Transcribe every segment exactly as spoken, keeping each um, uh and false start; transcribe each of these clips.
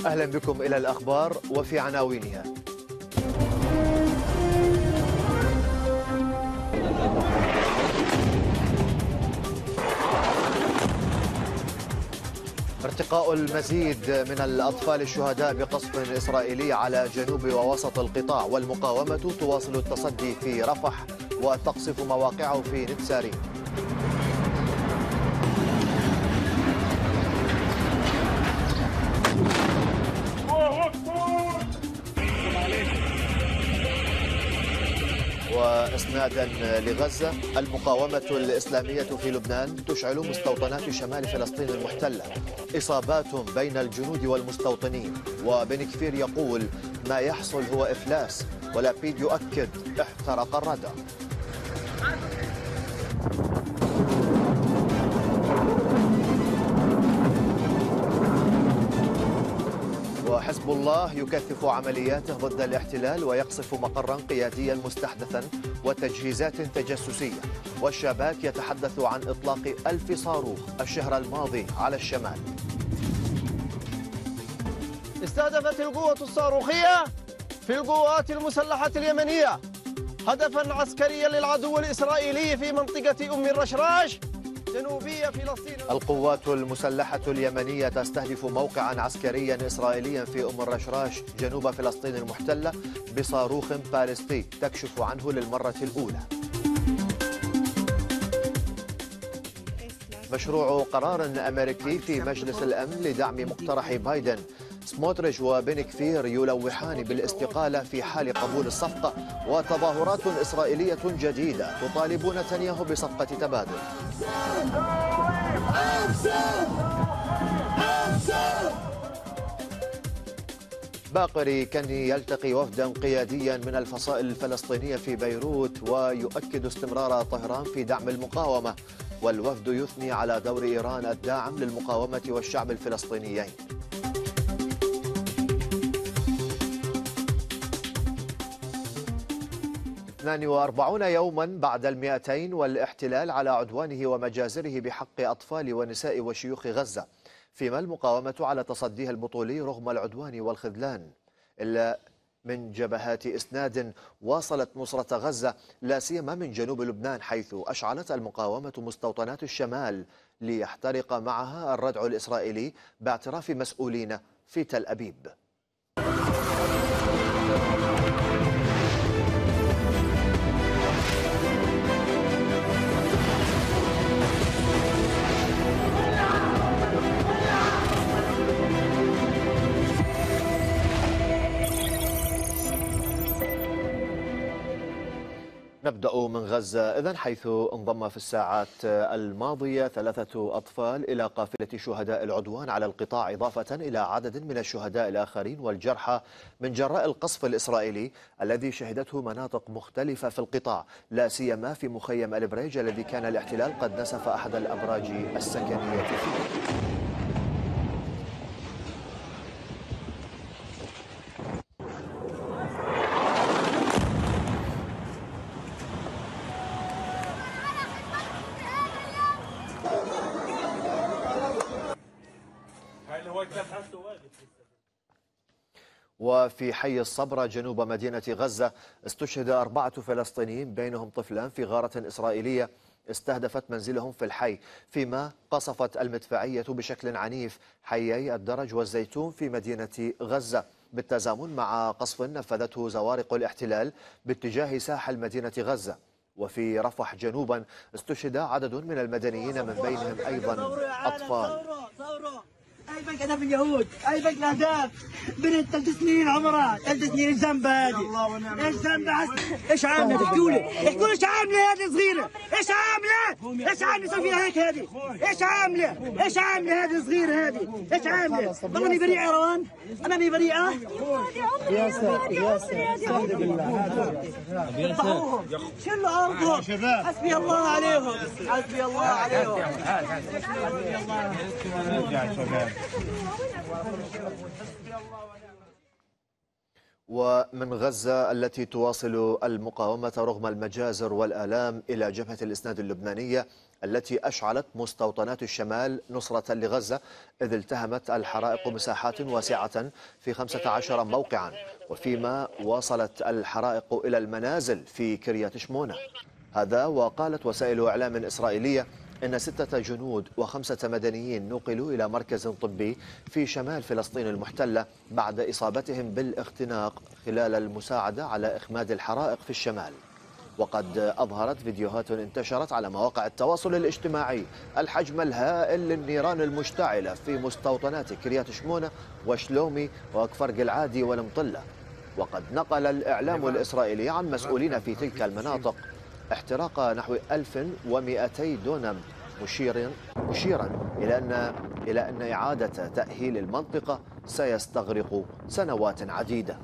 أهلا بكم إلى الأخبار وفي عناوينها. ارتقاء المزيد من الأطفال الشهداء بقصف إسرائيلي على جنوب ووسط القطاع، والمقاومة تواصل التصدي في رفح وتقصف مواقعه في نتسارين. وإسنادا لغزة، المقاومة الإسلامية في لبنان تشعل مستوطنات شمال فلسطين المحتلة، إصابات بين الجنود والمستوطنين، وبن كفير يقول ما يحصل هو إفلاس، ولابيد يؤكد احترق الردى. وحزب الله يكثف عملياته ضد الاحتلال ويقصف مقرا قياديا مستحدثا وتجهيزات تجسسية، والشباك يتحدث عن إطلاق ألف صاروخ الشهر الماضي على الشمال. استهدفت القوة الصاروخية في القوات المسلحة اليمنية هدفا عسكريا للعدو الإسرائيلي في منطقة أم الرشراش جنوبية فلسطين. القوات المسلحة اليمنية تستهدف موقعا عسكريا إسرائيليا في أم الرشراش جنوب فلسطين المحتلة بصاروخ باليستي تكشف عنه للمرة الأولى. مشروع قرار أمريكي في مجلس الأمن لدعم مقترح بايدن، سموتريش وبن كفير يلوحان بالاستقالة في حال قبول الصفقة، وتظاهرات إسرائيلية جديدة تطالب نتنياهو بصفقة تبادل. باقر كني يلتقي وفدا قياديا من الفصائل الفلسطينية في بيروت ويؤكد استمرار طهران في دعم المقاومة، والوفد يثني على دور إيران الداعم للمقاومة والشعب الفلسطينيين. اثنان وأربعين يوما بعد المئتين والاحتلال على عدوانه ومجازره بحق أطفال ونساء وشيوخ غزة، فيما المقاومة على تصديها البطولي رغم العدوان والخذلان، إلا من جبهات إسناد واصلت نصرة غزة لا سيما من جنوب لبنان، حيث أشعلت المقاومة مستوطنات الشمال ليحترق معها الردع الإسرائيلي باعتراف مسؤولين في تل أبيب. نبدأ من غزة إذن، حيث انضم في الساعات الماضية ثلاثة أطفال إلى قافلة شهداء العدوان على القطاع، إضافة إلى عدد من الشهداء الآخرين والجرحى من جراء القصف الإسرائيلي الذي شهدته مناطق مختلفة في القطاع، لا سيما في مخيم البريج الذي كان الاحتلال قد نسف أحد الأبراج السكنية فيه. وفي حي الصبرة جنوب مدينة غزة استشهد أربعة فلسطينيين بينهم طفلان في غارة إسرائيلية استهدفت منزلهم في الحي، فيما قصفت المدفعية بشكل عنيف حيي الدرج والزيتون في مدينة غزة، بالتزامن مع قصف نفذته زوارق الاحتلال باتجاه ساحل مدينة غزة. وفي رفح جنوبا استشهد عدد من المدنيين من بينهم أيضا أطفال. اي بنك اهداف اليهود، اي بنك الاهداف بنت ثلاث سنين عمرها، ثلاث سنين ايش ذنبها هذه؟ ايش ذنبها؟ ايش عامله؟ احكوا لي، احكوا لي ايش عامله هذه صغيره؟ ايش عامله؟ ايش عامله يسوي فيها هيك هذه؟ ايش عامله؟ ايش عامله هذه صغيره هذه؟ ايش عامله؟ والله اني بريئه يا روان، انا اني بريئه. ياسر ياسر استهدى بالله ضعوهم، شلوا ارضهم، حسبي الله عليهم، حسبي الله عليهم. ومن غزة التي تواصل المقاومة رغم المجازر والآلام إلى جبهة الإسناد اللبنانية التي أشعلت مستوطنات الشمال نصرة لغزة، إذ التهمت الحرائق مساحات واسعة في خمسة عشر موقعا، وفيما واصلت الحرائق إلى المنازل في كريات شمونة. هذا وقالت وسائل إعلام إسرائيلية إن ستة جنود وخمسة مدنيين نقلوا إلى مركز طبي في شمال فلسطين المحتلة بعد إصابتهم بالاختناق خلال المساعدة على إخماد الحرائق في الشمال. وقد أظهرت فيديوهات انتشرت على مواقع التواصل الاجتماعي الحجم الهائل للنيران المشتعلة في مستوطنات كريات شمونة وشلومي وكفر قلعادي والمطلة. وقد نقل الإعلام الإسرائيلي عن مسؤولين في تلك المناطق احتراق نحو ألف ومئتي دونم، مشيرا مشيرا إلى أن إلى أن إعادة تأهيل المنطقة سيستغرق سنوات عديدة.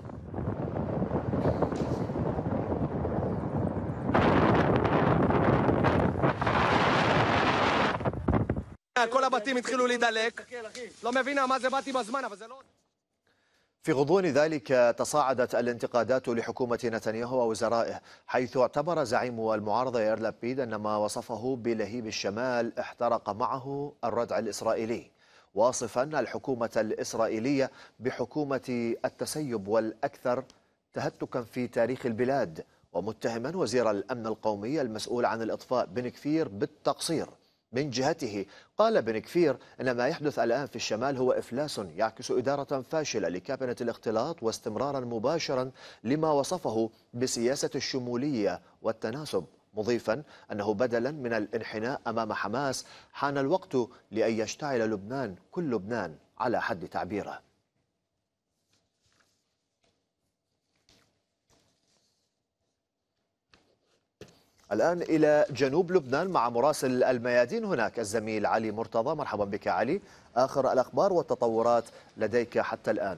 כל הבתים התחילו להידלק, לא מבינה מה זה באתי בזמן, אבל זה לא... في غضون ذلك تصاعدت الانتقادات لحكومة نتنياهو ووزرائه، حيث اعتبر زعيم المعارضة يائير لابيد أن ما وصفه بلهيب الشمال احترق معه الردع الإسرائيلي، واصفا الحكومة الإسرائيلية بحكومة التسيب والأكثر تهتكا في تاريخ البلاد، ومتهما وزير الأمن القومي المسؤول عن الإطفاء بن كفير بالتقصير. من جهته قال بن كفير أن ما يحدث الآن في الشمال هو إفلاس يعكس إدارة فاشلة لكابينة الاختلاط واستمرارا مباشرا لما وصفه بسياسة الشمولية والتناسب، مضيفا أنه بدلا من الانحناء أمام حماس حان الوقت لأن يشتعل لبنان كل لبنان على حد تعبيره. الآن إلى جنوب لبنان مع مراسل الميادين هناك الزميل علي مرتضى. مرحبا بك علي، آخر الأخبار والتطورات لديك حتى الآن.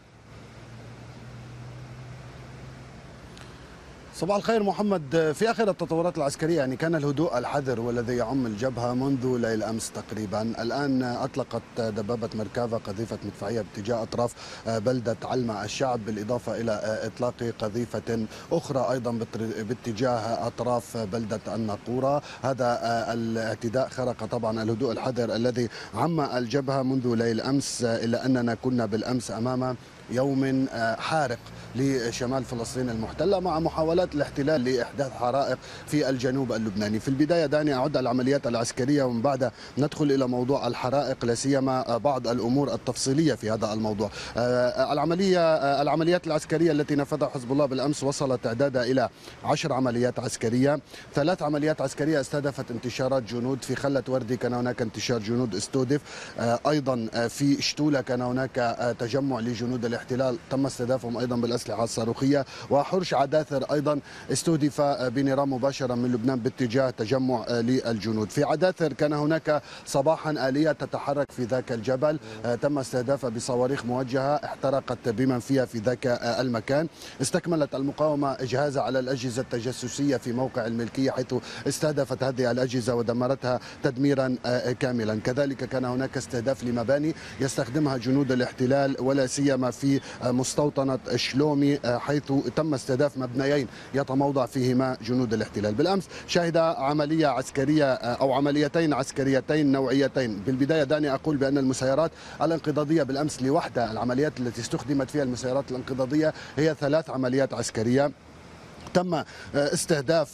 صباح الخير محمد. في آخر التطورات العسكرية يعني كان الهدوء الحذر والذي يعم الجبهة منذ ليل أمس تقريبا. الآن أطلقت دبابة مركافة قذيفة مدفعية باتجاه أطراف بلدة علمة الشعب، بالإضافة إلى إطلاق قذيفة أخرى أيضا باتجاه أطراف بلدة الناقورة. هذا الاعتداء خرق طبعا الهدوء الحذر الذي عم الجبهة منذ ليل أمس، إلا أننا كنا بالأمس أمام يوم حارق لشمال فلسطين المحتلة مع محاولات الاحتلال لإحداث حرائق في الجنوب اللبناني. في البداية دعني أعد العمليات العسكرية ومن بعدها ندخل إلى موضوع الحرائق، لا سيما بعض الأمور التفصيلية في هذا الموضوع. العملية العمليات العسكرية التي نفذها حزب الله بالأمس وصل تعدادها إلى عشر عمليات عسكرية. ثلاث عمليات عسكرية استهدفت انتشارات جنود. في خلة وردي كان هناك انتشار جنود استهدف، أيضا في شتولة كان هناك تجمع لجنود الاحتلال تم استهدافهم أيضا بالأسلحة الصاروخية. وحرش عداثر أيضا استهدف بنيران مباشرة من لبنان باتجاه تجمع للجنود. في عداثر كان هناك صباحا آلية تتحرك في ذاك الجبل تم استهدافها بصواريخ موجهة احترقت بمن فيها في ذاك المكان. استكملت المقاومة إجهازها على الأجهزة التجسسية في موقع الملكية، حيث استهدفت هذه الأجهزة ودمرتها تدميرا كاملا. كذلك كان هناك استهداف لمباني يستخدمها جنود الاحتلال ولا سيما في مستوطنة شلومي، حيث تم استهداف مبنيين يتموضع فيهما جنود الاحتلال. بالأمس شهد عملية عسكرية أو عمليتين عسكريتين نوعيتين. بالبداية دعني أقول بأن المسيرات الانقضاضية بالأمس لوحدها، العمليات التي استخدمت فيها المسيرات الانقضاضية هي ثلاث عمليات عسكرية. تم استهداف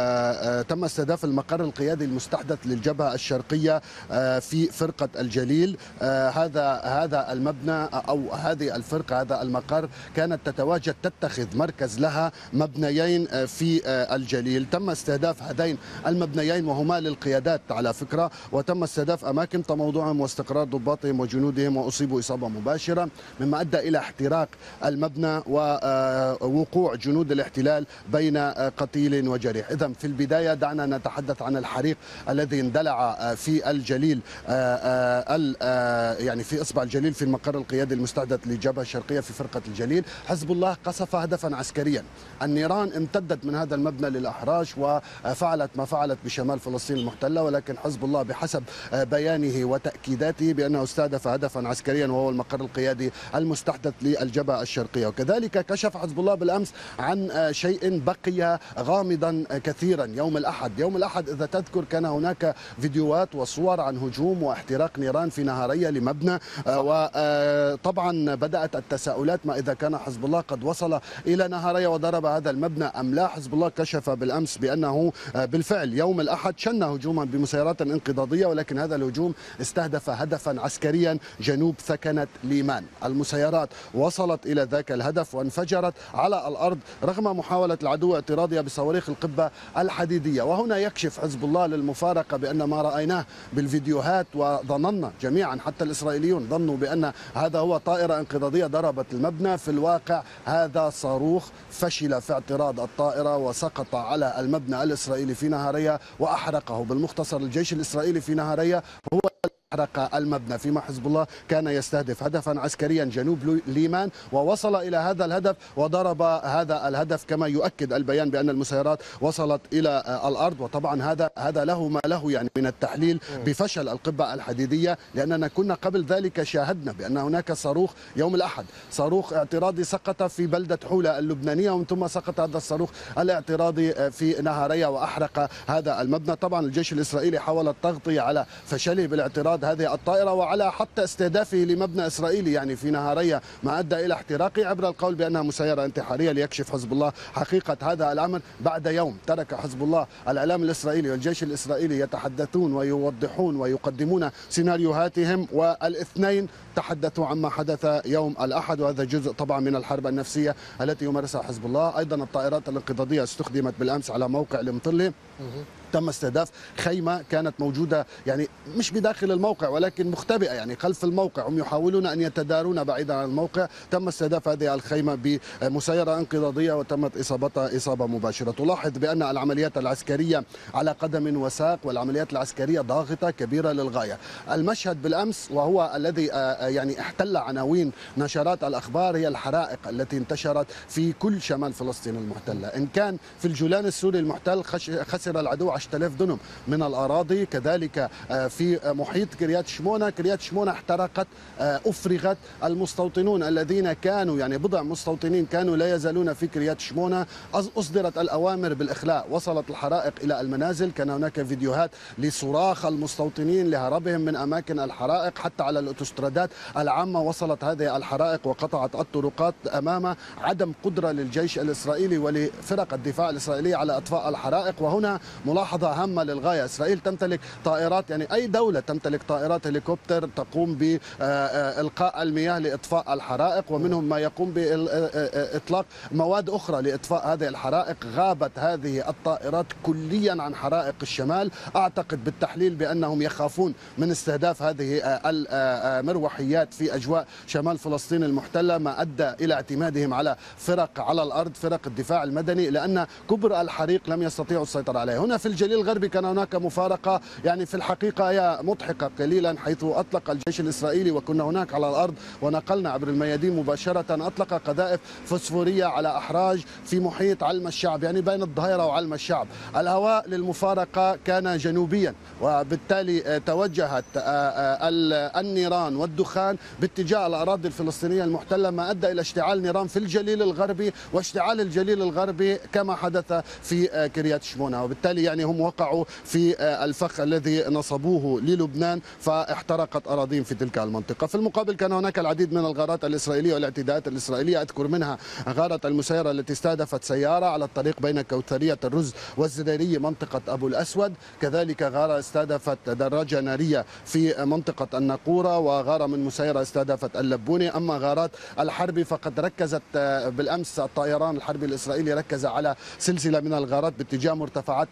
تم استهداف المقر القيادي المستحدث للجبهة الشرقية في فرقة الجليل. هذا هذا المبنى أو هذه الفرقة هذا المقر كانت تتواجد تتخذ مركز لها مبنيين في الجليل. تم استهداف هذين المبنيين وهما للقيادات على فكرة، وتم استهداف أماكن تموضعهم واستقرار ضباطهم وجنودهم وأصيبوا إصابة مباشرة، مما أدى إلى احتراق المبنى ووقوع جنود الاحتلال بين قتيل وجريح. إذا في البداية دعنا نتحدث عن الحريق الذي اندلع في الجليل، يعني في إصبع الجليل في المقر القيادي المستهدف للجبهة الشرقية في فرقة الجليل. حزب الله قصف هدفا عسكريا. النيران امتدت من هذا المبنى للأحراش وفعلت ما فعلت بشمال فلسطين المحتلة، ولكن حزب الله بحسب بيانه وتأكيداته بأنه استهدف هدفا عسكريا وهو المقر القيادي المستحدث للجبهة الشرقية. وكذلك كشف حزب الله بالأمس عن شيء بقي غامضا كثيرا يوم الأحد. يوم الأحد إذا تذكر كان هناك فيديوهات وصور عن هجوم واحتراق نيران في نهارية لمبنى، وطبعا بدأت التساؤلات ما إذا كان حزب الله قد وصل إلى نهارية وضرب هذا المبنى أم لا. حزب الله كشف بالأمس بأنه بالفعل يوم الأحد شن هجوما بمسيرات انقضاضية، ولكن هذا الهجوم استهدف هدفا عسكريا جنوب ثكنة ليمان. المسيرات وصلت إلى ذاك الهدف وانفجرت على الأرض رغم محاولة العدو اعتراضها بصواريخ القبة الحديدية. وهنا يكشف حزب الله للمفارقة بأن ما رأيناه بالفيديوهات وظننا جميعا حتى الإسرائيليون ظنوا بأن هذا هو طائرة انقضاضية ضربت المبنى، في الواقع هذا صاروخ فشل في اعتراض الطائرة وسقط على المبنى الإسرائيلي في نهارية وأحرقه. بالمختصر الجيش الإسرائيلي في نهارية هو أحرق المبنى، فيما حزب الله كان يستهدف هدفا عسكريا جنوب ليمان ووصل إلى هذا الهدف وضرب هذا الهدف، كما يؤكد البيان بأن المسيرات وصلت إلى الأرض. وطبعا هذا هذا له ما له يعني من التحليل بفشل القبة الحديدية، لأننا كنا قبل ذلك شاهدنا بأن هناك صاروخ يوم الأحد، صاروخ اعتراضي سقط في بلدة حولة اللبنانية، ومن ثم سقط هذا الصاروخ الاعتراضي في نهارية وأحرق هذا المبنى. طبعا الجيش الإسرائيلي حاول التغطية على فشله بالاعتراض هذه الطائرة وعلى حتى استهدافه لمبنى إسرائيلي يعني في نهارية، ما أدى إلى احتراقه عبر القول بأنها مسيرة انتحارية. ليكشف حزب الله حقيقة هذا الأمر بعد يوم ترك حزب الله الإعلام الإسرائيلي والجيش الإسرائيلي يتحدثون ويوضحون ويقدمون سيناريوهاتهم، والاثنين تحدثوا عما حدث يوم الأحد، وهذا جزء طبعا من الحرب النفسية التي يمارسها حزب الله. أيضا الطائرات الانقضاضية استخدمت بالأمس على موقع المطلة، تم استهداف خيمة كانت موجودة يعني مش بداخل الموقع ولكن مختبئة يعني خلف الموقع، هم يحاولون أن يتدارون بعيدا عن الموقع. تم استهداف هذه الخيمة بمسيرة انقضاضية وتمت إصابتها إصابة مباشرة. تلاحظ بأن العمليات العسكرية على قدم وساق، والعمليات العسكرية ضاغطة كبيرة للغاية. المشهد بالأمس وهو الذي يعني احتل عناوين نشرات الأخبار هي الحرائق التي انتشرت في كل شمال فلسطين المحتلة. إن كان في الجولان السوري المحتل خسر العدو عشرة آلاف دنم من الأراضي، كذلك في محيط كريات شمونة، كريات شمونة احترقت، أفرغت. المستوطنون الذين كانوا يعني بضع مستوطنين كانوا لا يزالون في كريات شمونة أصدرت الأوامر بالإخلاء، وصلت الحرائق إلى المنازل. كان هناك فيديوهات لصراخ المستوطنين لهربهم من أماكن الحرائق، حتى على الأوتوسترادات العامة وصلت هذه الحرائق وقطعت الطرقات أمام عدم قدرة للجيش الإسرائيلي ولفرق الدفاع الإسرائيلية على إطفاء الحرائق. وهنا ملاحظة هامة للغاية، إسرائيل تمتلك طائرات يعني أي دولة تمتلك طائرات هليكوبتر تقوم بإلقاء المياه لإطفاء الحرائق، ومنهم ما يقوم بإطلاق مواد أخرى لإطفاء هذه الحرائق. غابت هذه الطائرات كليا عن حرائق الشمال. أعتقد بالتحليل بأنهم يخافون من استهداف هذه المروحيات في أجواء شمال فلسطين المحتلة، ما أدى إلى اعتمادهم على فرق على الأرض، فرق الدفاع المدني، لأن كبر الحريق لم يستطيعوا السيطرة عليه. هنا في الجليل الغربي كان هناك مفارقة يعني في الحقيقة هي مضحكة قليلا، حيث أطلق الجيش الإسرائيلي وكنا هناك على الأرض ونقلنا عبر الميادين مباشرة، أطلق قذائف فسفورية على أحراج في محيط علم الشعب يعني بين الظهيرة وعلم الشعب. الهواء للمفارقة كان جنوبيا، وبالتالي توجهت النيران والدخان باتجاه الأراضي الفلسطينية المحتلة، ما أدى إلى اشتعال نيران في الجليل الغربي واشتعال الجليل الغربي كما حدث في كريات شمونة. وبالتالي يعني هم وقعوا في الفخ الذي نصبوه للبنان فاحترقت أراضيهم في تلك المنطقة. في المقابل كان هناك العديد من الغارات الإسرائيلية والاعتداءات الإسرائيلية، أذكر منها غارة المسيرة التي استهدفت سيارة على الطريق بين كوثرية الرز والزريرية منطقة أبو الأسود، كذلك غارة استهدفت دراجة نارية في منطقة الناقورة، وغارة من مسيرة استهدفت اللبوني. أما غارات الحربي فقد ركزت بالأمس الطيران الحربي الإسرائيلي ركز على سلسلة من الغارات باتجاه مرتفعات ريحانة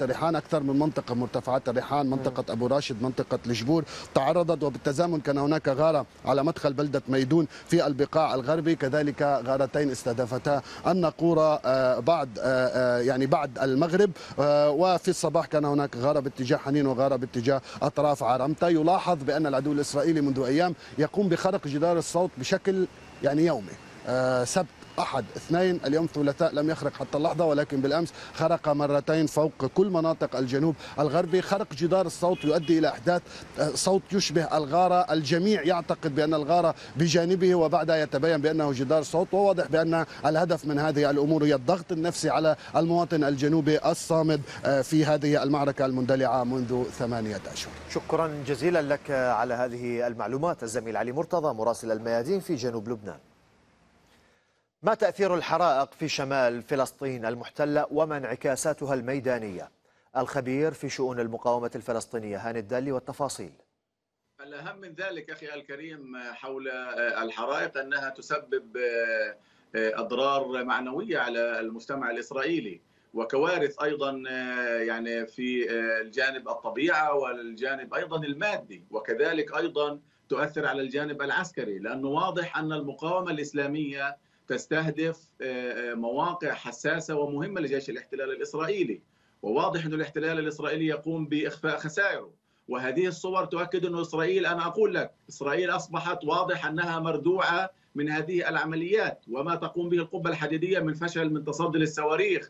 أكثر من منطقة، مرتفعات الريحان، منطقة أبو راشد، منطقة الجبور تعرضت، وبالتزامن كان هناك غارة على مدخل بلدة ميدون في البقاع الغربي، كذلك غارتين استهدفتا الناقورة بعد يعني بعد المغرب، وفي الصباح كان هناك غارة باتجاه حنين وغارة باتجاه أطراف عرمتا. يلاحظ بأن العدو الإسرائيلي منذ أيام يقوم بخرق جدار الصوت بشكل يعني يومي، سبت أحد اثنين، اليوم ثلاثاء لم يخرق حتى اللحظة، ولكن بالأمس خرق مرتين فوق كل مناطق الجنوب الغربي. خرق جدار الصوت يؤدي إلى إحداث صوت يشبه الغارة، الجميع يعتقد بأن الغارة بجانبه وبعدها يتبين بأنه جدار صوت، وواضح بأن الهدف من هذه الأمور هي الضغط النفسي على المواطن الجنوبي الصامد في هذه المعركة المندلعة منذ ثمانية أشهر. شكرا جزيلا لك على هذه المعلومات الزميل علي مرتضى مراسل الميادين في جنوب لبنان. ما تأثير الحرائق في شمال فلسطين المحتلة وما انعكاساتها الميدانية؟ الخبير في شؤون المقاومة الفلسطينية هاني الدالي والتفاصيل. الأهم من ذلك أخي الكريم حول الحرائق أنها تسبب أضرار معنوية على المجتمع الإسرائيلي وكوارث أيضا يعني في الجانب الطبيعة والجانب أيضا المادي، وكذلك أيضا تؤثر على الجانب العسكري، لأنه واضح أن المقاومة الإسلامية تستهدف مواقع حساسة ومهمة لجيش الاحتلال الإسرائيلي، وواضح أن الاحتلال الإسرائيلي يقوم بإخفاء خسائره، وهذه الصور تؤكد أن إسرائيل، أنا أقول لك إسرائيل أصبحت واضح أنها مردوعة من هذه العمليات وما تقوم به القبة الحديدية من فشل من تصدي للصواريخ.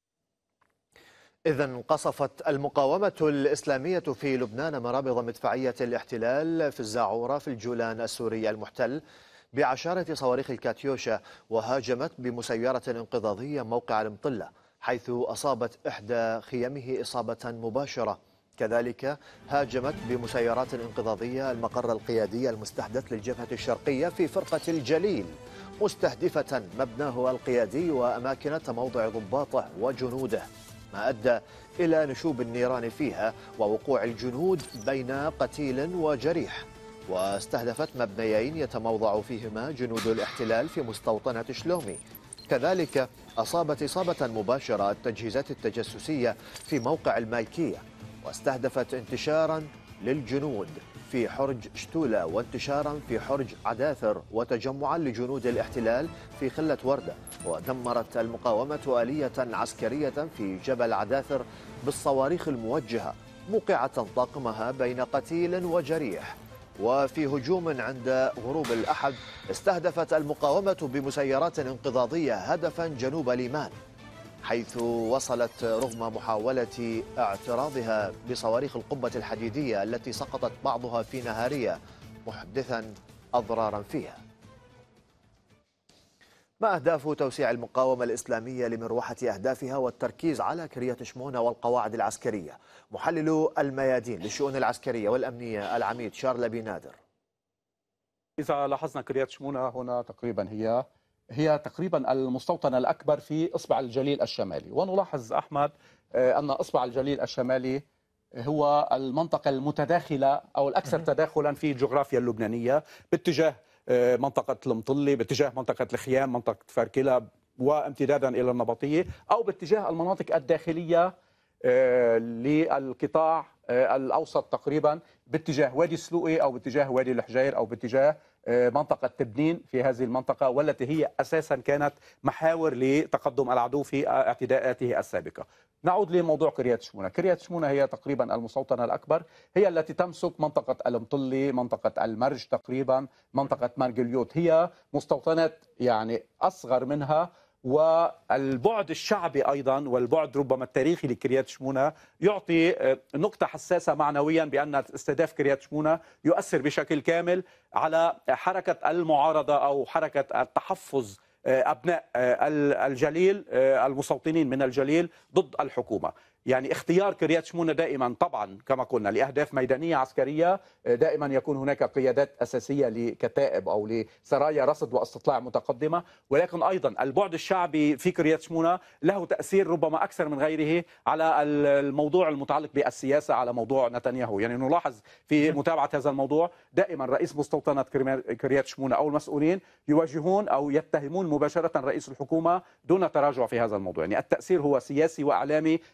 إذن قصفت المقاومة الإسلامية في لبنان مرابض مدفعية الاحتلال في الزاعورة في الجولان السوري المحتل بعشارة صواريخ الكاتيوشا، وهاجمت بمسيرة انقضاضية موقع المطلة حيث أصابت إحدى خيمه إصابة مباشرة. كذلك هاجمت بمسيرات انقضاضية المقر القيادي المستحدث للجبهة الشرقية في فرقة الجليل، مستهدفة مبناه القيادي وأماكن تموضع ضباطه وجنوده، ما أدى إلى نشوب النيران فيها ووقوع الجنود بين قتيل وجريح. واستهدفت مبنيين يتموضع فيهما جنود الاحتلال في مستوطنة شلومي. كذلك أصابت إصابة مباشرة التجهيزات التجسسية في موقع المايكية، واستهدفت انتشارا للجنود في حرج شتولة وانتشارا في حرج عداثر وتجمعا لجنود الاحتلال في خلة وردة. ودمرت المقاومة آلية عسكرية في جبل عداثر بالصواريخ الموجهة موقعة طاقمها بين قتيل وجريح. وفي هجوم عند غروب الأحد استهدفت المقاومة بمسيرات انقضاضية هدفا جنوب ليمان، حيث وصلت رغم محاولة اعتراضها بصواريخ القبة الحديدية التي سقطت بعضها في نهارية محدثا أضرارا فيها. ما أهداف توسيع المقاومة الإسلامية لمروحة أهدافها والتركيز على كريات شمونة والقواعد العسكرية؟ محلل الميادين للشؤون العسكرية والأمنية العميد شارل بنادر. إذا لاحظنا كريات شمونة هنا تقريبا هي هي تقريبا المستوطن الأكبر في إصبع الجليل الشمالي، ونلاحظ أحمد أن إصبع الجليل الشمالي هو المنطقة المتداخلة أو الأكثر تداخلا في الجغرافيا اللبنانية باتجاه منطقة المطلي، باتجاه منطقة الخيام، منطقة فركلة، وامتدادا إلى النبطية، أو باتجاه المناطق الداخلية للقطاع الأوسط تقريبا باتجاه وادي السلوقي أو باتجاه وادي الحجير أو باتجاه منطقة تبنين في هذه المنطقة، والتي هي أساسا كانت محاور لتقدم العدو في اعتداءاته السابقة. نعود لموضوع كريات شمونة. كريات شمونة هي تقريبا المستوطنة الأكبر، هي التي تمسك منطقة المطلي، منطقة المرج تقريبا، منطقة مارجليوت، هي مستوطنات يعني أصغر منها. والبعد الشعبي أيضا والبعد ربما التاريخي لكريات شمونة يعطي نقطة حساسة معنويا بأن استهداف كريات شمونة يؤثر بشكل كامل على حركة المعارضة أو حركة التحفظ أبناء الجليل، المستوطنين من الجليل ضد الحكومة. يعني اختيار كريات شمونة دائما طبعا كما قلنا لأهداف ميدانية عسكرية، دائما يكون هناك قيادات أساسية لكتائب أو لسرايا رصد واستطلاع متقدمة، ولكن أيضا البعد الشعبي في كريات شمونة له تأثير ربما أكثر من غيره على الموضوع المتعلق بالسياسة، على موضوع نتنياهو. يعني نلاحظ في متابعة هذا الموضوع دائما رئيس مستوطنة كريات شمونة أو المسؤولين يواجهون أو يتهمون مباشرة رئيس الحكومة دون تراجع في هذا الموضوع. يعني التأثير هو سياسي وإعلامي أيضا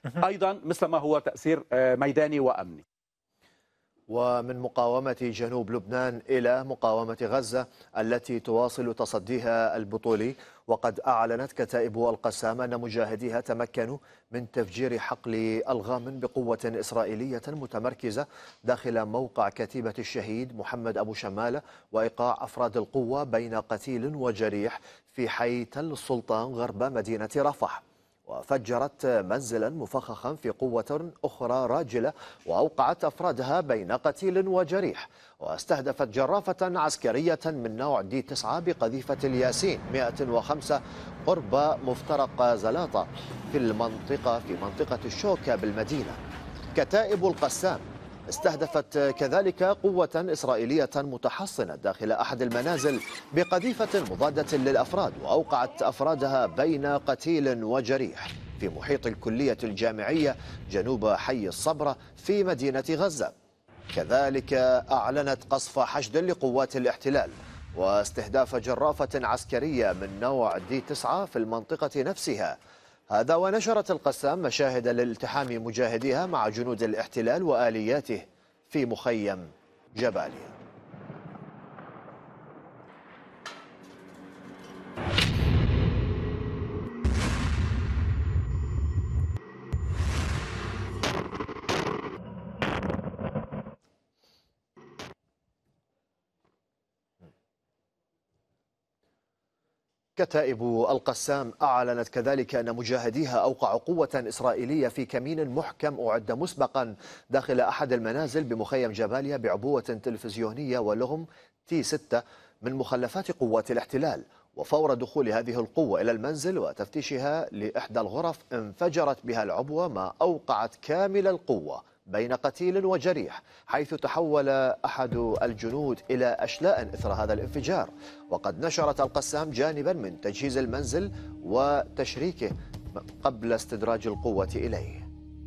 أيضا مثل ما هو تأثير ميداني وأمني. ومن مقاومة جنوب لبنان إلى مقاومة غزة التي تواصل تصديها البطولي، وقد أعلنت كتائب القسام أن مجاهديها تمكنوا من تفجير حقل ألغام بقوة إسرائيلية متمركزة داخل موقع كتيبة الشهيد محمد أبو شمالة، وإيقاع أفراد القوة بين قتيل وجريح في حي تل السلطان غرب مدينة رفح. وفجرت منزلا مفخخا في قوة أخرى راجلة وأوقعت أفرادها بين قتيل وجريح، واستهدفت جرافة عسكرية من نوع دي تسعة بقذيفة الياسين مئة وخمسة قرب مفترق زلاطة في المنطقة في منطقة الشوكة بالمدينة. كتائب القسام استهدفت كذلك قوة إسرائيلية متحصنة داخل أحد المنازل بقذيفة مضادة للأفراد، وأوقعت أفرادها بين قتيل وجريح في محيط الكلية الجامعية جنوب حي الصبرة في مدينة غزة. كذلك أعلنت قصف حشد لقوات الاحتلال واستهداف جرافة عسكرية من نوع دي تسعة في المنطقة نفسها. هذا ونشرت القسام مشاهد لالتحام مجاهديها مع جنود الاحتلال وآلياته في مخيم جباليا. كتائب القسام أعلنت كذلك أن مجاهديها أوقعوا قوة إسرائيلية في كمين محكم أعد مسبقا داخل أحد المنازل بمخيم جباليا بعبوة تلفزيونية ولغم تي ستة من مخلفات قوات الاحتلال. وفور دخول هذه القوة إلى المنزل وتفتيشها لإحدى الغرف انفجرت بها العبوة، ما أوقعت كامل القوة بين قتيل وجريح، حيث تحول أحد الجنود إلى أشلاء إثر هذا الانفجار. وقد نشرت القسام جانبا من تجهيز المنزل وتشريكه قبل استدراج القوة إليه.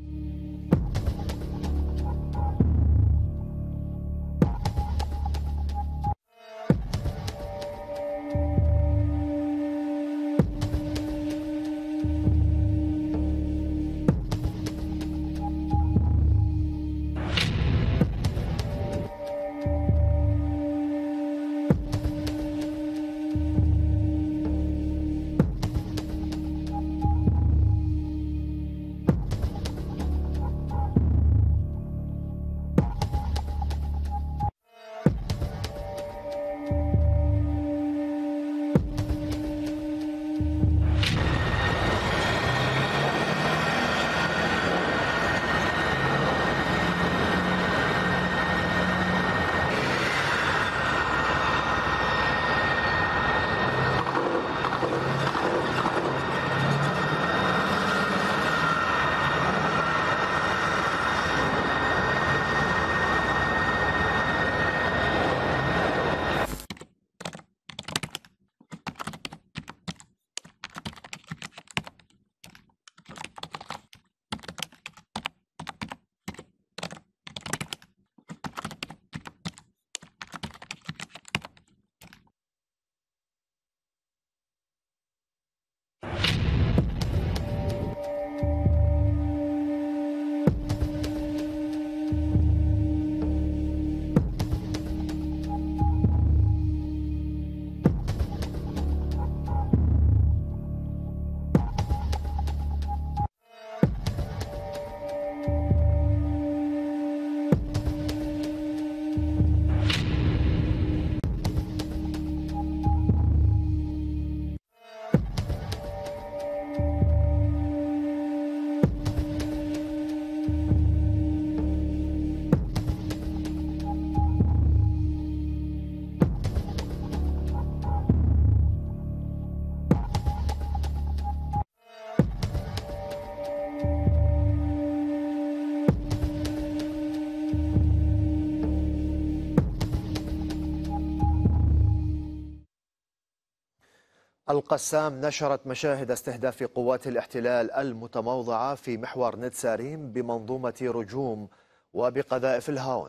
القسام نشرت مشاهد استهداف قوات الاحتلال المتموضعة في محور نتساريم بمنظومة رجوم وبقذائف الهاون.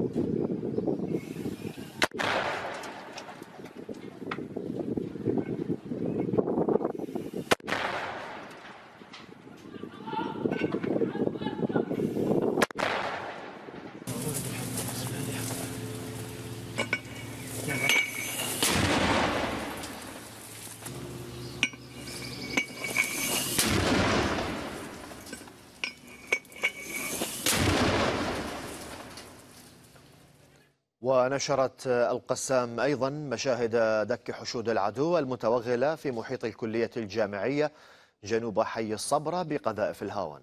ونشرت القسام أيضا مشاهد دك حشود العدو المتوغلة في محيط الكلية الجامعية جنوب حي الصبرة بقذائف الهاون.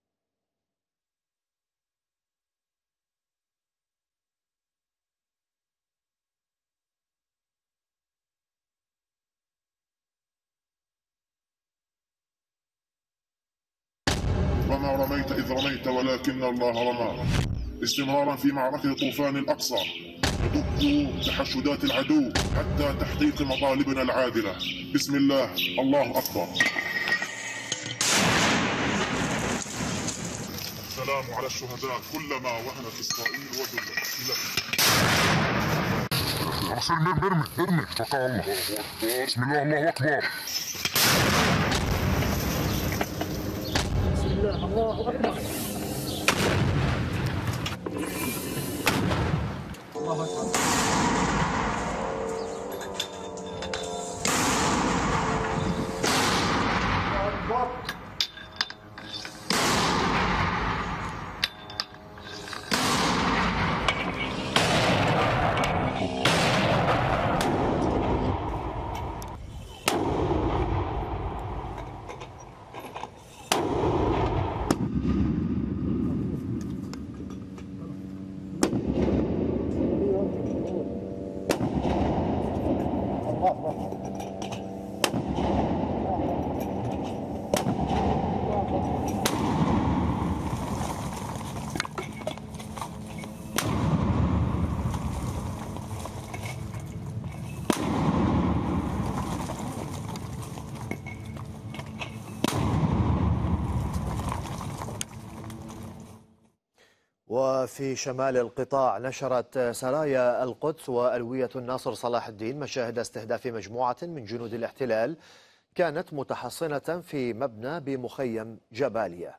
وما رميت إذ رميت ولكن الله رمى. استمرارا في معركة طوفان الأقصى ندق تحشدات العدو حتى تحقيق مطالبنا العادلة. بسم الله، الله أكبر. السلام على الشهداء كلما وهنت إسرائيل وذلت. أرسل من برمي برمي فقال الله. بسم الله، الله أكبر. بسم الله، الله أكبر. الله أكبر. وفي شمال القطاع نشرت سرايا القدس وألوية الناصر صلاح الدين مشاهد استهداف مجموعة من جنود الاحتلال كانت متحصنة في مبنى بمخيم جباليا.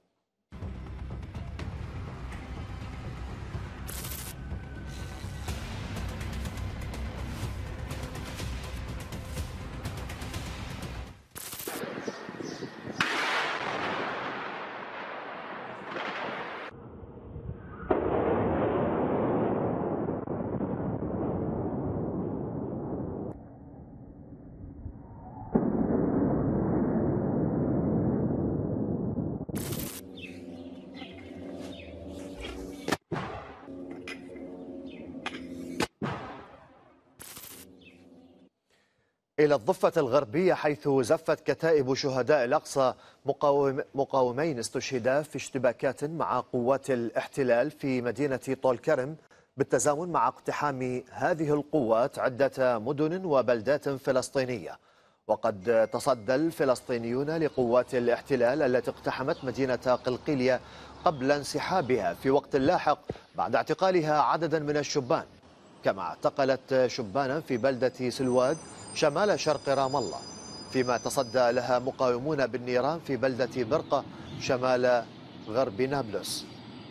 إلى الضفة الغربية حيث زفت كتائب شهداء الأقصى مقاوم مقاومين استشهدا في اشتباكات مع قوات الاحتلال في مدينة طول كرم بالتزامن مع اقتحام هذه القوات عدة مدن وبلدات فلسطينية. وقد تصدى الفلسطينيون لقوات الاحتلال التي اقتحمت مدينة قلقيلية قبل انسحابها في وقت لاحق بعد اعتقالها عددا من الشبان، كما اعتقلت شبانا في بلدة سلواد شمال شرق رام الله، فيما تصدى لها مقاومون بالنيران في بلدة برقة شمال غرب نابلس.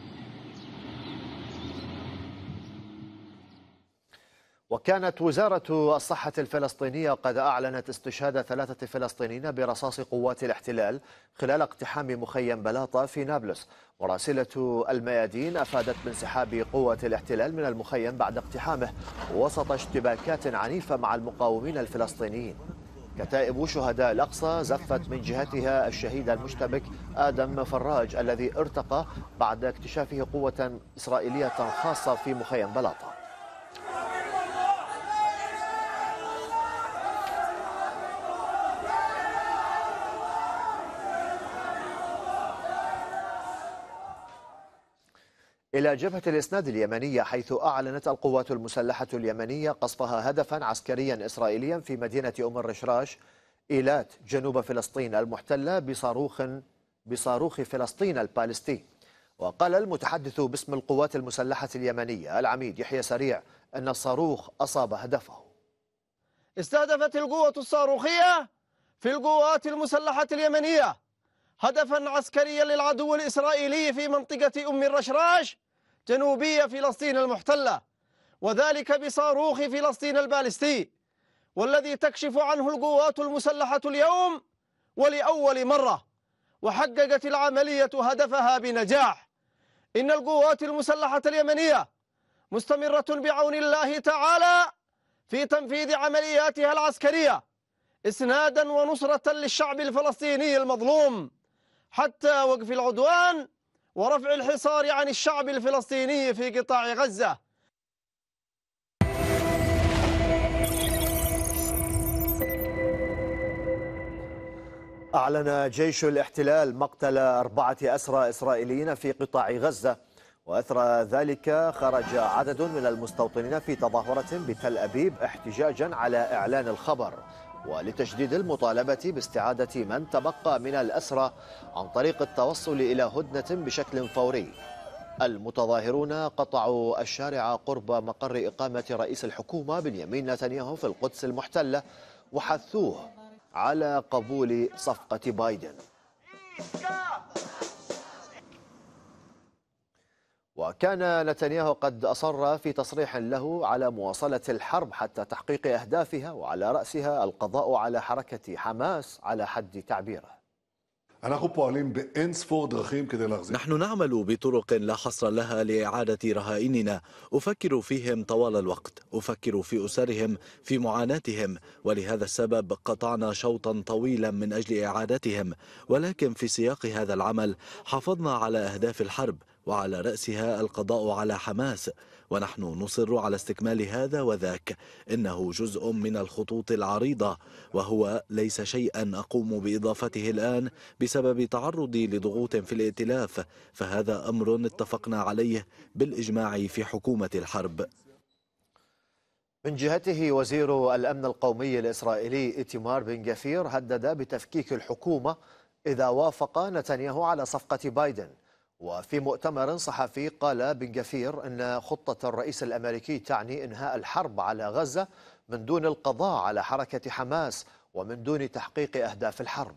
وكانت وزارة الصحة الفلسطينية قد أعلنت استشهاد ثلاثة فلسطينيين برصاص قوات الاحتلال خلال اقتحام مخيم بلاطة في نابلس. مراسلة الميادين أفادت بانسحاب قوة الاحتلال من المخيم بعد اقتحامه وسط اشتباكات عنيفة مع المقاومين الفلسطينيين. كتائب شهداء الأقصى زفت من جهتها الشهيد المشتبك آدم فراج الذي ارتقى بعد اكتشافه قوة إسرائيلية خاصة في مخيم بلاطة. إلى جبهة الإسناد اليمنية حيث أعلنت القوات المسلحة اليمنية قصفها هدفا عسكريا إسرائيليا في مدينة أم الرشراش إيلات جنوب فلسطين المحتلة بصاروخ بصاروخ فلسطين البالستي. وقال المتحدث باسم القوات المسلحة اليمنية العميد يحيى سريع أن الصاروخ أصاب هدفه. استهدفت القوة الصاروخية في القوات المسلحة اليمنية هدفا عسكريا للعدو الإسرائيلي في منطقة أم الرشراش جنوبية فلسطين المحتلة، وذلك بصاروخ فلسطين البالستي، والذي تكشف عنه القوات المسلحة اليوم ولأول مرة، وحققت العملية هدفها بنجاح. إن القوات المسلحة اليمنية مستمرة بعون الله تعالى في تنفيذ عملياتها العسكرية إسنادا ونصرة للشعب الفلسطيني المظلوم حتى وقف العدوان ورفع الحصار عن الشعب الفلسطيني في قطاع غزة. أعلن جيش الاحتلال مقتل أربعة أسرى إسرائيليين في قطاع غزة، وأثر ذلك خرج عدد من المستوطنين في تظاهرة بتل أبيب احتجاجا على إعلان الخبر، ولتجديد المطالبة باستعادة من تبقى من الأسرى عن طريق التوصل إلى هدنة بشكل فوري. المتظاهرون قطعوا الشارع قرب مقر إقامة رئيس الحكومة بنيامين نتنياهو في القدس المحتلة، وحثوه على قبول صفقة بايدن. وكان نتنياهو قد أصر في تصريح له على مواصلة الحرب حتى تحقيق أهدافها، وعلى رأسها القضاء على حركة حماس على حد تعبيره. نحن نعمل بطرق لا حصر لها لإعادة رهائننا، أفكر فيهم طوال الوقت، أفكر في أسرهم، في معاناتهم، ولهذا السبب قطعنا شوطا طويلا من أجل إعادتهم، ولكن في سياق هذا العمل حافظنا على أهداف الحرب، وعلى رأسها القضاء على حماس، ونحن نصر على استكمال هذا وذاك. إنه جزء من الخطوط العريضة، وهو ليس شيئا أقوم بإضافته الآن بسبب تعرضي لضغوط في الائتلاف، فهذا أمر اتفقنا عليه بالإجماع في حكومة الحرب. من جهته وزير الأمن القومي الإسرائيلي إيتمار بن غفير هدد بتفكيك الحكومة إذا وافق نتنياهو على صفقة بايدن. وفي مؤتمر صحفي قال بن غفير أن خطة الرئيس الأمريكي تعني إنهاء الحرب على غزة من دون القضاء على حركة حماس ومن دون تحقيق أهداف الحرب.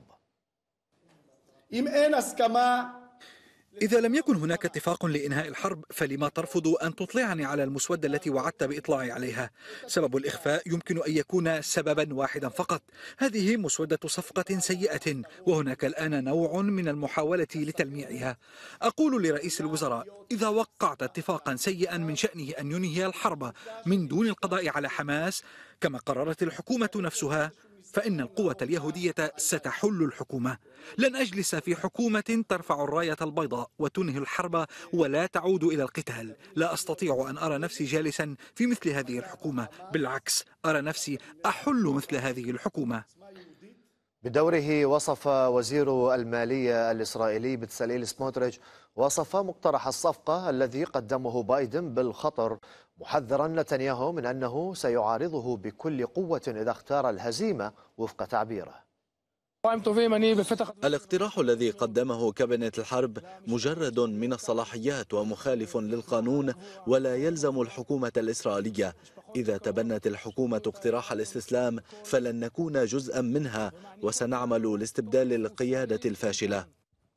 إذا لم يكن هناك اتفاق لإنهاء الحرب فلما ترفض أن تطلعني على المسودة التي وعدت بإطلاعي عليها؟ سبب الإخفاء يمكن أن يكون سببا واحدا فقط، هذه مسودة صفقة سيئة، وهناك الآن نوع من المحاولة لتلميعها. أقول لرئيس الوزراء: إذا وقعت اتفاقا سيئا من شأنه أن ينهي الحرب من دون القضاء على حماس كما قررت الحكومة نفسها، فإن القوة اليهودية ستحل الحكومة. لن أجلس في حكومة ترفع الراية البيضاء وتنهي الحرب ولا تعود إلى القتال. لا أستطيع أن أرى نفسي جالسا في مثل هذه الحكومة، بالعكس أرى نفسي أحل مثل هذه الحكومة. بدوره وصف وزير المالية الإسرائيلي بتساليل سموتريتش وصف مقترح الصفقة الذي قدمه بايدن بالخطر، محذرا نتنياهو من أنه سيعارضه بكل قوة إذا اختار الهزيمة وفق تعبيره. الاقتراح الذي قدمه كابينة الحرب مجرد من الصلاحيات ومخالف للقانون، ولا يلزم الحكومة الإسرائيلية. إذا تبنت الحكومة اقتراح الاستسلام فلن نكون جزءا منها، وسنعمل لاستبدال القيادة الفاشلة.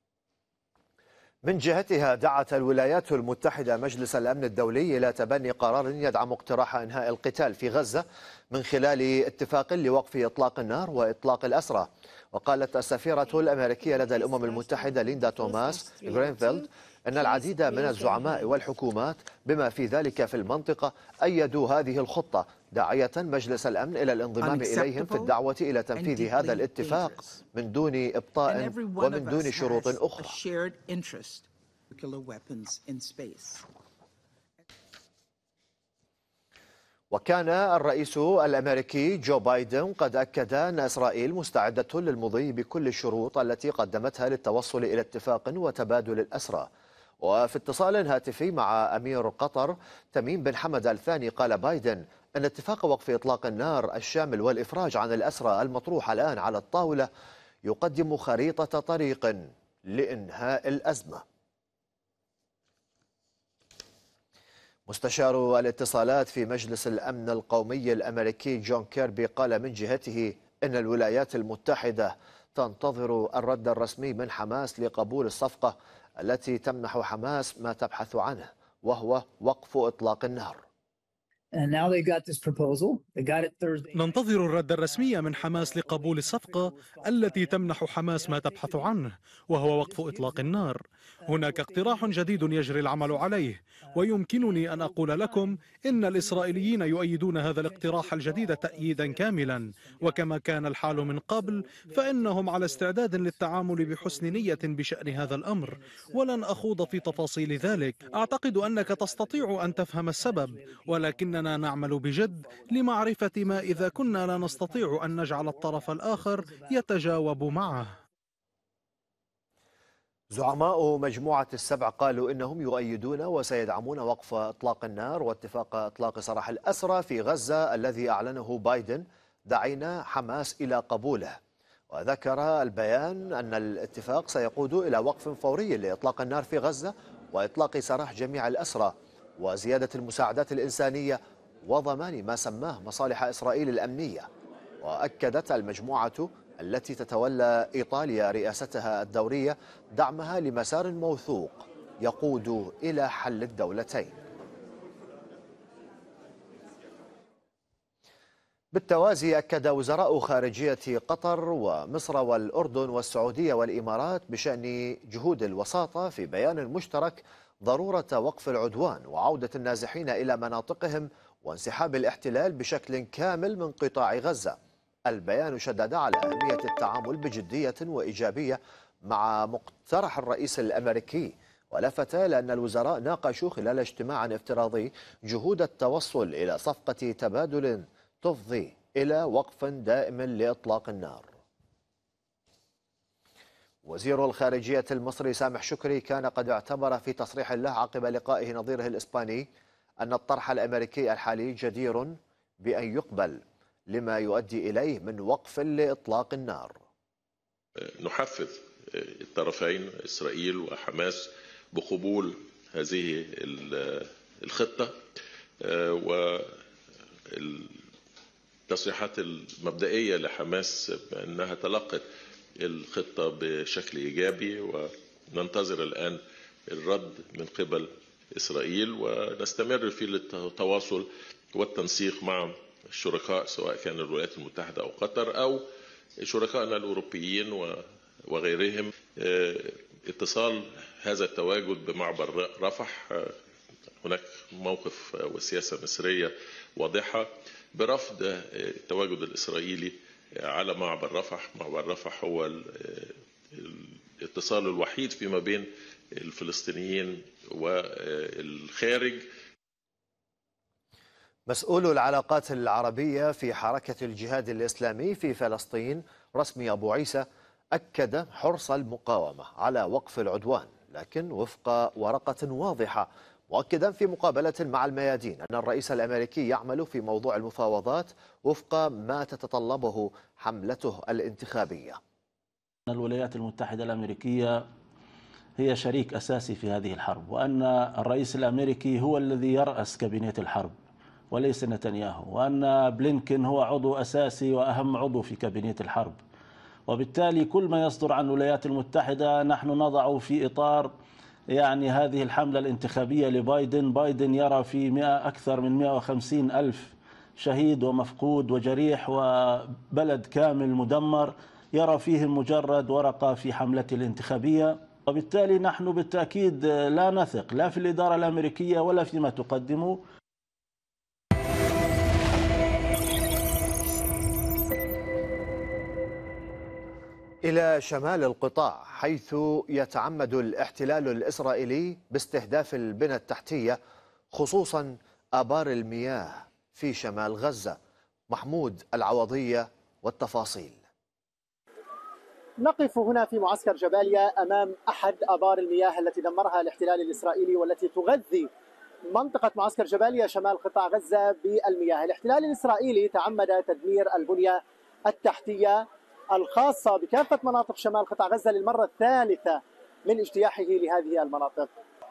من جهتها دعت الولايات المتحدة مجلس الأمن الدولي إلى تبني قرار يدعم اقتراح إنهاء القتال في غزة من خلال اتفاق لوقف إطلاق النار وإطلاق الأسرى. وقالت السفيرة الأمريكية لدى الأمم المتحدة ليندا توماس غرينفيلد أن العديد من الزعماء والحكومات بما في ذلك في المنطقة أيدوا هذه الخطة، داعية مجلس الأمن إلى الانضمام إليهم في الدعوة إلى تنفيذ هذا الاتفاق من دون إبطاء ومن دون شروط أخرى. وكان الرئيس الأمريكي جو بايدن قد أكد أن إسرائيل مستعدة للمضي بكل الشروط التي قدمتها للتوصل إلى اتفاق وتبادل الأسرى. وفي اتصال هاتفي مع أمير قطر تميم بن حمد الثاني قال بايدن أن اتفاق وقف إطلاق النار الشامل والإفراج عن الأسرى المطروح الآن على الطاولة يقدم خريطة طريق لإنهاء الأزمة. مستشار الاتصالات في مجلس الأمن القومي الأمريكي جون كيربي قال من جهته إن الولايات المتحدة تنتظر الرد الرسمي من حماس لقبول الصفقة التي تمنح حماس ما تبحث عنه، وهو وقف إطلاق النار. ننتظر الرد الرسمي من حماس لقبول الصفقة التي تمنح حماس ما تبحث عنه، وهو وقف إطلاق النار. هناك اقتراح جديد يجري العمل عليه، ويمكنني أن أقول لكم إن الإسرائيليين يؤيدون هذا الاقتراح الجديد تأييدا كاملا، وكما كان الحال من قبل فإنهم على استعداد للتعامل بحسن نية بشأن هذا الأمر، ولن أخوض في تفاصيل ذلك. أعتقد أنك تستطيع أن تفهم السبب، ولكننا نعمل بجد لمعرفة ما إذا كنا لا نستطيع أن نجعل الطرف الآخر يتجاوب معه. زعماء مجموعة السبع قالوا إنهم يؤيدون وسيدعمون وقف إطلاق النار واتفاق إطلاق سراح الأسرى في غزة الذي أعلنه بايدن، دعينا حماس إلى قبوله. وذكر البيان أن الاتفاق سيقود إلى وقف فوري لإطلاق النار في غزة وإطلاق سراح جميع الأسرى وزيادة المساعدات الإنسانية وضمان ما سماه مصالح إسرائيل الأمنية. وأكدت المجموعة التي تتولى إيطاليا رئاستها الدورية دعمها لمسار موثوق يقود إلى حل الدولتين. بالتوازي أكد وزراء خارجية قطر ومصر والأردن والسعودية والإمارات بشأن جهود الوساطة في بيان مشترك ضرورة وقف العدوان وعودة النازحين إلى مناطقهم وانسحاب الاحتلال بشكل كامل من قطاع غزة. البيان شدد على أهمية التعامل بجدية وإيجابية مع مقترح الرئيس الأمريكي، ولفت لأن الوزراء ناقشوا خلال اجتماع افتراضي جهود التوصل إلى صفقة تبادل تفضي إلى وقف دائم لإطلاق النار. وزير الخارجية المصري سامح شكري كان قد اعتبر في تصريح له عقب لقائه نظيره الإسباني أن الطرح الأمريكي الحالي جدير بأن يقبل لما يؤدي إليه من وقف لإطلاق النار. نحفز الطرفين إسرائيل وحماس بقبول هذه الخطة، والتصريحات المبدئية لحماس بأنها تلقت الخطة بشكل إيجابي، وننتظر الآن الرد من قبل إسرائيل ونستمر في التواصل والتنسيق مع الشركاء سواء كان الولايات المتحدة أو قطر أو شركائنا الأوروبيين وغيرهم. اتصال هذا التواجد بمعبر رفح، هناك موقف وسياسة مصرية واضحة برفض التواجد الإسرائيلي على معبر رفح. معبر رفح هو الاتصال الوحيد فيما بين الفلسطينيين والخارج. مسؤول العلاقات العربية في حركة الجهاد الإسلامي في فلسطين رسمي أبو عيسى أكد حرص المقاومة على وقف العدوان، لكن وفق ورقة واضحة، مؤكدا في مقابلة مع الميادين أن الرئيس الأمريكي يعمل في موضوع المفاوضات وفق ما تتطلبه حملته الانتخابية. الولايات المتحدة الأمريكية هي شريك أساسي في هذه الحرب، وأن الرئيس الأمريكي هو الذي يرأس كابينة الحرب وليس نتنياهو، وأن بلينكن هو عضو أساسي وأهم عضو في كابينة الحرب، وبالتالي كل ما يصدر عن الولايات المتحدة نحن نضع في إطار يعني هذه الحملة الانتخابية لبايدن. بايدن يرى في مئة أكثر من مئة وخمسين ألف شهيد ومفقود وجريح وبلد كامل مدمر، يرى فيهم مجرد ورقة في حملته الانتخابية، وبالتالي نحن بالتأكيد لا نثق لا في الإدارة الأمريكية ولا فيما تقدمه. إلى شمال القطاع، حيث يتعمد الاحتلال الإسرائيلي باستهداف البنى التحتية خصوصا آبار المياه في شمال غزة. محمود العوضية والتفاصيل. نقف هنا في معسكر جباليا أمام أحد آبار المياه التي دمرها الاحتلال الإسرائيلي والتي تغذي منطقة معسكر جباليا شمال قطاع غزة بالمياه. الاحتلال الإسرائيلي تعمد تدمير البنية التحتية الخاصة بكافة مناطق شمال قطاع غزة للمرة الثالثة من اجتياحه لهذه المناطق.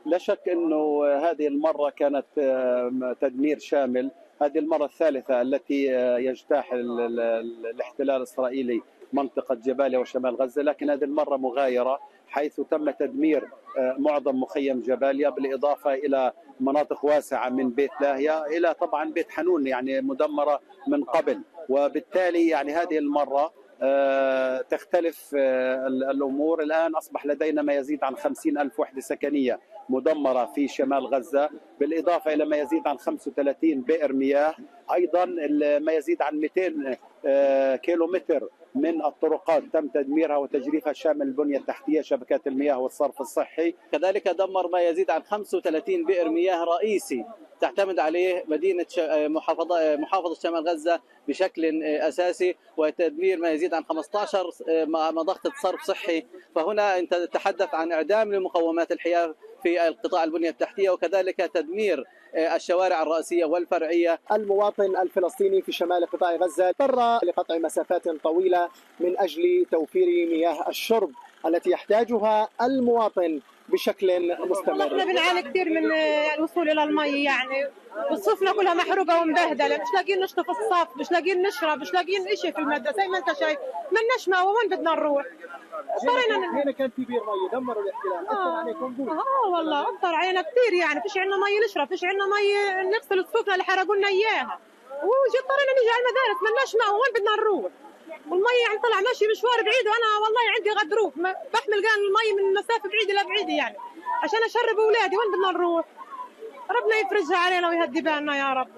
لا شك أنه هذه المرة كانت تدمير شامل، هذه المرة الثالثة التي يجتاح الاحتلال الإسرائيلي منطقة جباليا وشمال غزة، لكن هذه المرة مغايرة حيث تم تدمير معظم مخيم جباليا بالإضافة إلى مناطق واسعة من بيت لاهيا إلى طبعا بيت حنون يعني مدمرة من قبل. وبالتالي يعني هذه المرة تختلف الأمور. الآن أصبح لدينا ما يزيد عن خمسين ألف وحدة سكنية مدمرة في شمال غزة، بالإضافة إلى ما يزيد عن خمسة وثلاثين بئر مياه، أيضا ما يزيد عن مئتين كيلومتر من الطرقات تم تدميرها وتجريفها شامل البنية التحتية شبكات المياه والصرف الصحي. كذلك دمر ما يزيد عن خمسة وثلاثين بئر مياه رئيسي تعتمد عليه مدينة محافظة محافظة شمال غزة بشكل أساسي، وتدمير ما يزيد عن خمسة عشر مضخة صرف صحي. فهنا أنت تتحدث عن إعدام لمقومات الحياة في القطاع البنية التحتية، وكذلك تدمير الشوارع الرئيسية والفرعية. المواطن الفلسطيني في شمال قطاع غزة اضطر لقطع مسافات طويلة من أجل توفير مياه الشرب التي يحتاجها المواطن بشكل مستمر. احنا بنعاني كثير من الوصول الى المي، يعني صفنا كلها محروقه ومبهدله، مش لاقيين نشطف الصف، مش لاقيين نشرب، مش لاقيين شيء في المدرسه زي ما انت شايف، مالناش ماء وين بدنا نروح؟ اضطرينا هنا كان في بير مي دمروا الاحتلال، اثر عليكم بول. اه والله اثر علينا كثير، يعني فيش عندنا مي نشرب، فيش عندنا مي نغسل صفوفنا اللي حرقوا لنا اياها، وجي اضطرينا نيجي على المدارس مالناش ماء وين بدنا نروح؟ والمي يعني طلع ماشي مشوار بعيد، وانا والله عندي غضروف بحمل كان المي من مسافه بعيده لبعيده يعني عشان اشرب اولادي، وين بدنا نروح؟ ربنا يفرجها علينا ويهدي بالنا يا رب.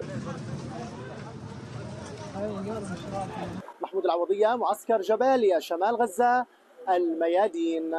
محمود العوضية، معسكر جباليا شمال غزة، الميادين.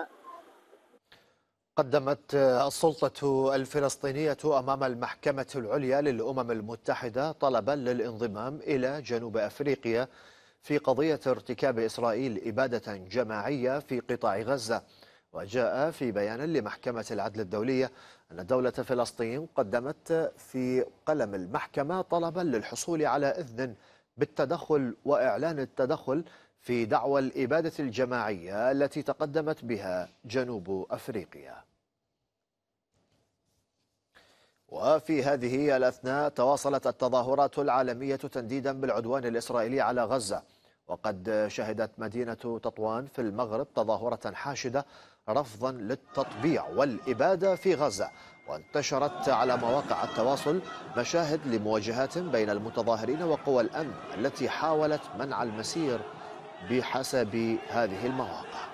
قدمت السلطة الفلسطينية أمام المحكمة العليا للأمم المتحدة طلبا للانضمام إلى جنوب أفريقيا في قضية ارتكاب إسرائيل إبادة جماعية في قطاع غزة. وجاء في بيان لمحكمة العدل الدولية أن دولة فلسطين قدمت في قلم المحكمة طلبا للحصول على إذن بالتدخل وإعلان التدخل في دعوى الإبادة الجماعية التي تقدمت بها جنوب أفريقيا. وفي هذه الأثناء تواصلت التظاهرات العالمية تنديدا بالعدوان الإسرائيلي على غزة، وقد شهدت مدينة تطوان في المغرب تظاهرة حاشدة رفضا للتطبيع والإبادة في غزة. وانتشرت على مواقع التواصل مشاهد لمواجهات بين المتظاهرين وقوى الأمن التي حاولت منع المسير بحسب هذه المواقع.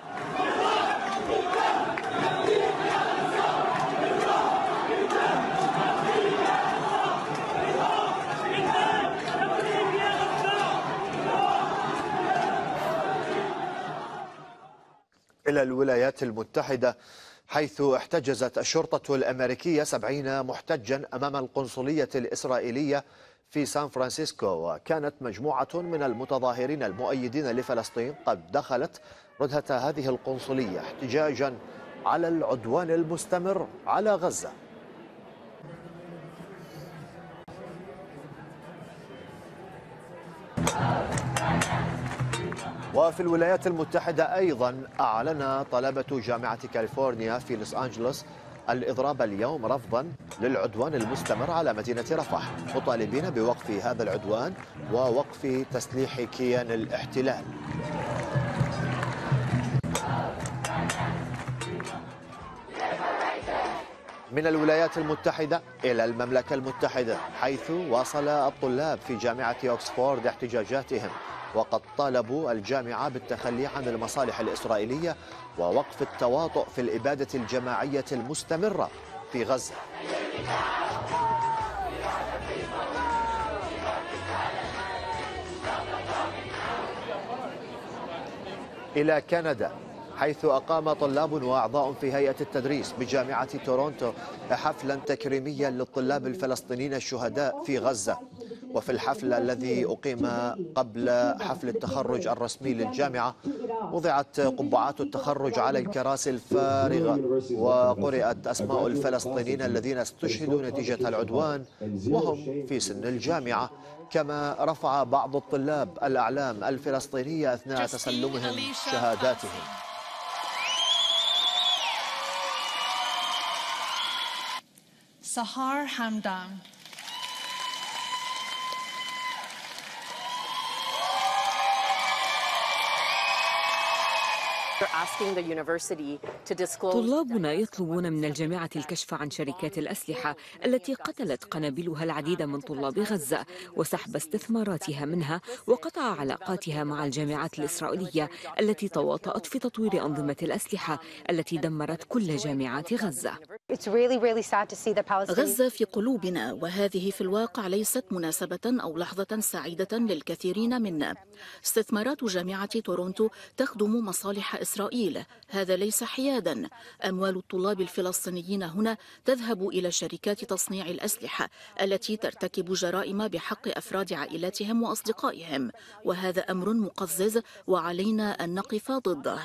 إلى الولايات المتحدة، حيث احتجزت الشرطة الأمريكية سبعين محتجا أمام القنصلية الإسرائيلية في سان فرانسيسكو. وكانت مجموعة من المتظاهرين المؤيدين لفلسطين قد دخلت ردهة هذه القنصلية احتجاجا على العدوان المستمر على غزة. وفي الولايات المتحدة أيضا أعلن طلبة جامعة كاليفورنيا في لوس أنجلوس الإضراب اليوم رفضا للعدوان المستمر على مدينة رفح، مطالبين بوقف هذا العدوان ووقف تسليح كيان الاحتلال. من الولايات المتحدة إلى المملكة المتحدة، حيث واصل الطلاب في جامعة أوكسفورد احتجاجاتهم، وقد طالبوا الجامعة بالتخلي عن المصالح الإسرائيلية ووقف التواطؤ في الإبادة الجماعية المستمرة في غزة. إلى كندا، حيث أقام طلاب وأعضاء في هيئة التدريس بجامعة تورونتو حفلا تكريميا للطلاب الفلسطينيين الشهداء في غزة. وفي الحفل الذي أقيم قبل حفل التخرج الرسمي للجامعة وضعت قبعات التخرج على الكراسي الفارغة، وقرأت أسماء الفلسطينيين الذين استشهدوا نتيجة العدوان وهم في سن الجامعة. كما رفع بعض الطلاب الأعلام الفلسطينية أثناء تسلمهم شهاداتهم. Sahar Hamdan. طلابنا يطلبون من الجامعة الكشف عن شركات الأسلحة التي قتلت قنابلها العديد من طلاب غزة وسحب استثماراتها منها وقطع علاقاتها مع الجامعات الإسرائيلية التي تواطأت في تطوير أنظمة الأسلحة التي دمرت كل جامعات غزة. غزة في قلوبنا، وهذه في الواقع ليست مناسبة أو لحظة سعيدة للكثيرين منا. استثمارات جامعة تورونتو تخدم مصالح إسرائيل، هذا ليس حيادا. أموال الطلاب الفلسطينيين هنا تذهب إلى شركات تصنيع الأسلحة التي ترتكب جرائم بحق أفراد عائلاتهم وأصدقائهم، وهذا أمر مقزز وعلينا أن نقف ضده.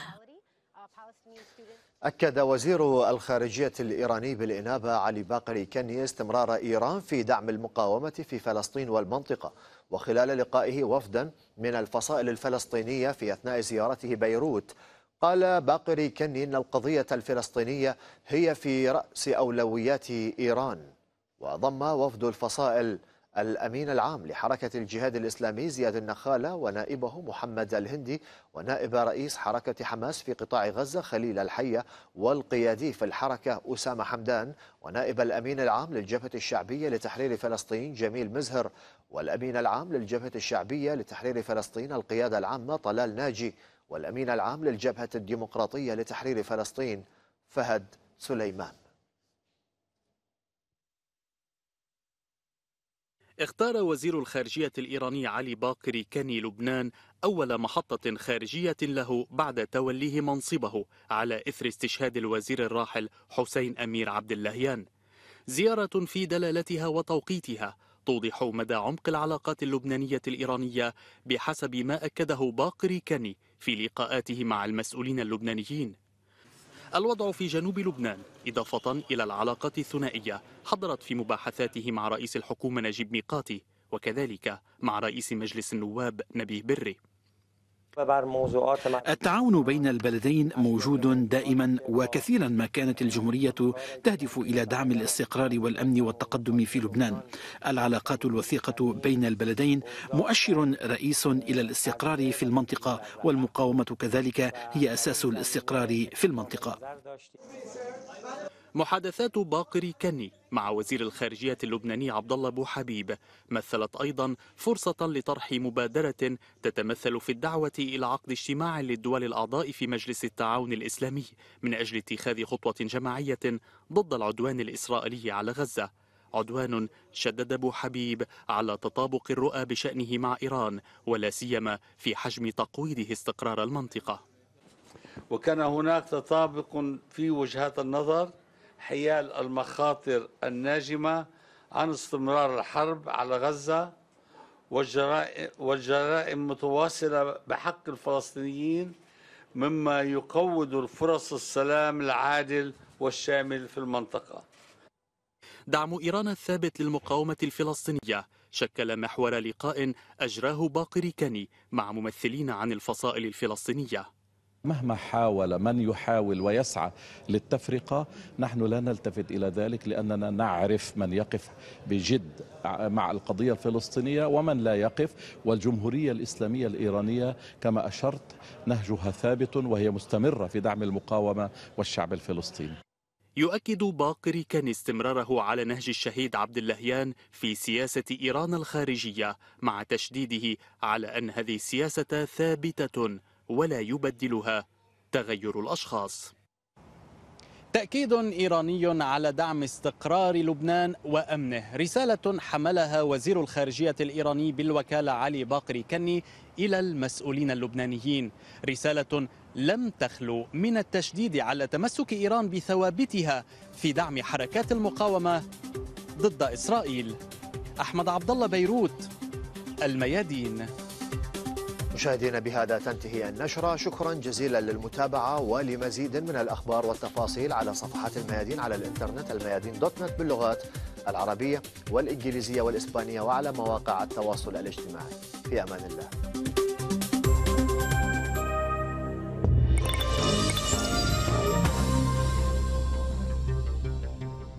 أكد وزير الخارجية الإيراني بالإنابة علي باقري كني استمرار إيران في دعم المقاومة في فلسطين والمنطقة، وخلال لقائه وفدا من الفصائل الفلسطينية في أثناء زيارته بيروت قال باقري كني إن القضية الفلسطينية هي في رأس أولويات إيران. وضم وفد الفصائل الأمين العام لحركة الجهاد الإسلامي زياد النخالة ونائبه محمد الهندي ونائب رئيس حركة حماس في قطاع غزة خليل الحية والقيادي في الحركة أسامة حمدان ونائب الأمين العام للجبهة الشعبية لتحرير فلسطين جميل مزهر والأمين العام للجبهة الشعبية لتحرير فلسطين القيادة العامة طلال ناجي والأمين العام للجبهة الديمقراطية لتحرير فلسطين فهد سليمان. اختار وزير الخارجية الإيراني علي باقري كني لبنان أول محطة خارجية له بعد توليه منصبه على إثر استشهاد الوزير الراحل حسين أمير عبد اللهيان. زيارة في دلالتها وتوقيتها توضح مدى عمق العلاقات اللبنانية الإيرانية بحسب ما أكده باقري كني في لقاءاته مع المسؤولين اللبنانيين. الوضع في جنوب لبنان إضافة إلى العلاقات الثنائية حضرت في مباحثاته مع رئيس الحكومة نجيب ميقاتي وكذلك مع رئيس مجلس النواب نبيه بري. التعاون بين البلدين موجود دائما، وكثيرا ما كانت الجمهورية تهدف إلى دعم الاستقرار والأمن والتقدم في لبنان. العلاقات الوثيقة بين البلدين مؤشر رئيس إلى الاستقرار في المنطقة، والمقاومة كذلك هي أساس الاستقرار في المنطقة. محادثات باقري كني مع وزير الخارجية اللبناني عبد الله أبو حبيب مثلت أيضا فرصة لطرح مبادرة تتمثل في الدعوة إلى عقد اجتماع للدول الأعضاء في مجلس التعاون الإسلامي من أجل اتخاذ خطوة جماعية ضد العدوان الإسرائيلي على غزة، عدوان شدد أبو حبيب على تطابق الرؤى بشأنه مع إيران ولا سيما في حجم تقويضه استقرار المنطقة. وكان هناك تطابق في وجهات النظر حيال المخاطر الناجمة عن استمرار الحرب على غزة والجرائم, والجرائم متواصلة بحق الفلسطينيين، مما يقوض الفرص السلام العادل والشامل في المنطقة. دعم إيران الثابت للمقاومة الفلسطينية شكل محور لقاء أجراه باقري كني مع ممثلين عن الفصائل الفلسطينية. مهما حاول من يحاول ويسعى للتفرقة نحن لا نلتفت إلى ذلك، لأننا نعرف من يقف بجد مع القضية الفلسطينية ومن لا يقف. والجمهورية الإسلامية الإيرانية كما أشرت نهجها ثابت وهي مستمرة في دعم المقاومة والشعب الفلسطيني. يؤكد باقري كني استمراره على نهج الشهيد عبد اللهيان في سياسة إيران الخارجية، مع تشديده على أن هذه السياسة ثابتة ولا يبدلها تغير الأشخاص. تأكيد إيراني على دعم استقرار لبنان وأمنه، رسالة حملها وزير الخارجية الإيراني بالوكالة علي باقري كني إلى المسؤولين اللبنانيين، رسالة لم تخلو من التشديد على تمسك إيران بثوابتها في دعم حركات المقاومة ضد إسرائيل. أحمد عبد الله، بيروت، الميادين. مشاهدينا، بهذا تنتهي النشرة. شكرا جزيلا للمتابعة، ولمزيد من الأخبار والتفاصيل على صفحات الميادين على الإنترنت الميادين دوت نت باللغات العربية والإنجليزية والإسبانية وعلى مواقع التواصل الاجتماعي. في أمان الله.